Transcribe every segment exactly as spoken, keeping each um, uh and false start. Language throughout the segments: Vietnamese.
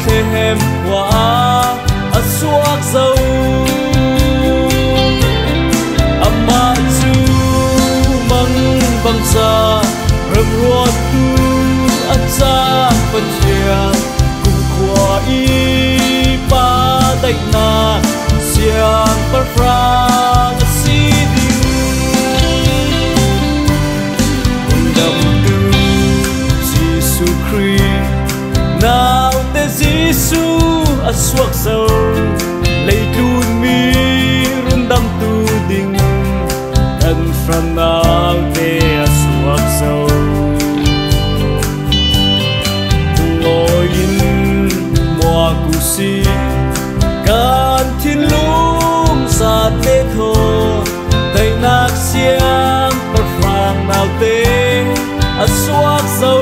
thêm hoa ở suốt dâu amma chu mang băng xa rầm ruột tu ở xa phân chia cùng qua y ba tay na siang perfrang si nào te Giêsu ở suốt sâu lấy tuôn mi run đâm tu đình thân phần nào te ở suốt sâu ngồi in mùa cù si can thiên lung sa te thô tay nạc xiang per phang nào te ở suốt sâu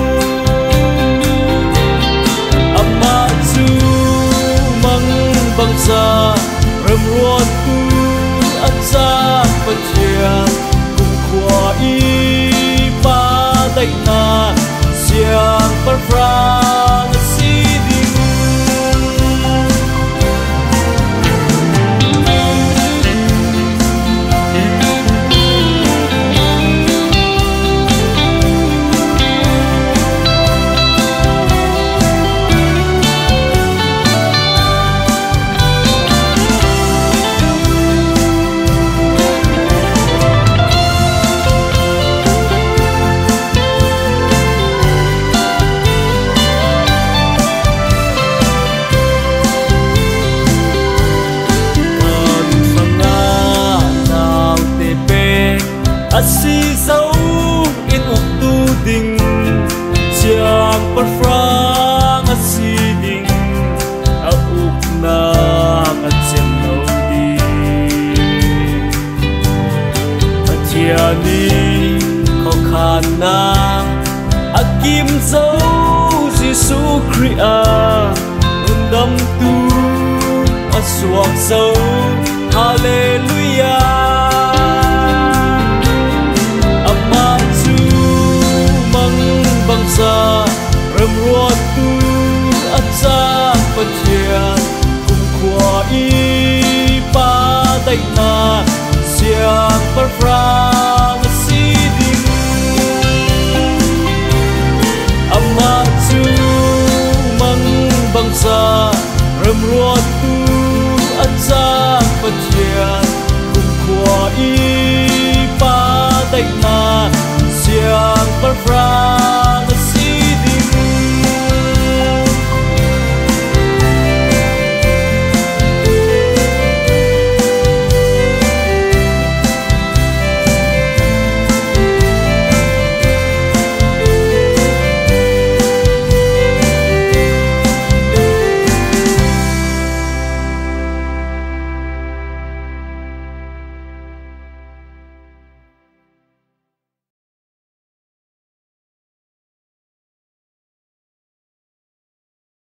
băng xa rầm ruột tu ăn xa phân chia cùng qua y ba tay na siang per frang si si dấu in uk tu ding siang per frang si ding a uk na a chen no di a tia ni kho khan na a kim dấu Giêsu Christ a un dam tu a suak dấu hallelujah băng xa rầm ruột tu ăn xa phân chia cùng qua y ba tay na siang per